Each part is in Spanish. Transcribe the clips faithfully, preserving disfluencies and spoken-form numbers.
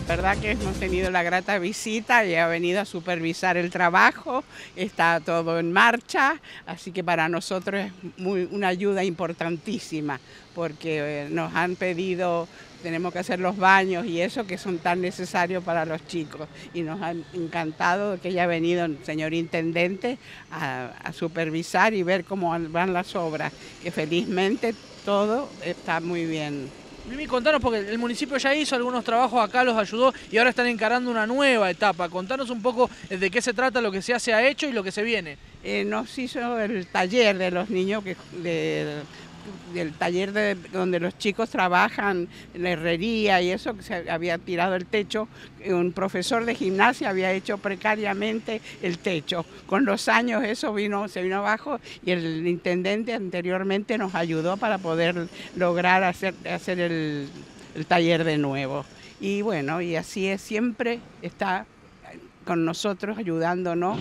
verdad que hemos tenido la grata visita y ha venido a supervisar el trabajo, está todo en marcha, así que para nosotros es muy, una ayuda importantísima, porque nos han pedido, tenemos que hacer los baños y eso que son tan necesarios para los chicos, y nos ha encantado que haya venido el señor intendente a, a supervisar y ver cómo van las obras, que felizmente todo está muy bien. Mimi, contanos, porque el municipio ya hizo algunos trabajos acá, los ayudó y ahora están encarando una nueva etapa. Contanos un poco de qué se trata, lo que ya se ha hecho y lo que se viene. Eh, nos hizo el taller de los niños, que, de, del taller de, donde los chicos trabajan en la herrería y eso, que se había tirado el techo. Un profesor de gimnasia había hecho precariamente el techo. Con los años eso vino, se vino abajo y el intendente anteriormente nos ayudó para poder lograr hacer, hacer el, el taller de nuevo. Y bueno, y así es, siempre está con nosotros ayudándonos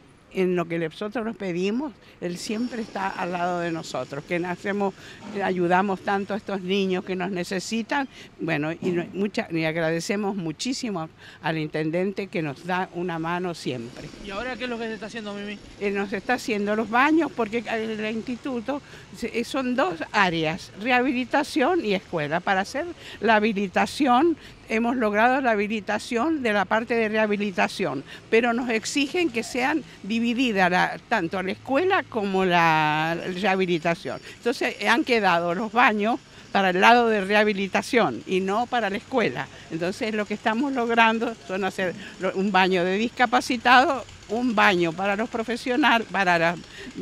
en lo que nosotros nos pedimos. Él siempre está al lado de nosotros, que hacemos, ayudamos tanto a estos niños que nos necesitan. Bueno, y, mucha, y agradecemos muchísimo al intendente que nos da una mano siempre. ¿Y ahora qué es lo que se está haciendo, Mimi? Él nos está haciendo los baños, porque el instituto son dos áreas, rehabilitación y escuela. Para hacer la habilitación, hemos logrado la habilitación de la parte de rehabilitación, pero nos exigen que sean divididas la, tanto la escuela como la rehabilitación. Entonces han quedado los baños para el lado de rehabilitación y no para la escuela. Entonces lo que estamos logrando son hacer un baño de discapacitados, un baño para los profesionales, para las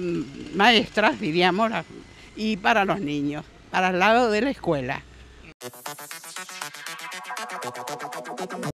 maestras, diríamos, y para los niños, para el lado de la escuela.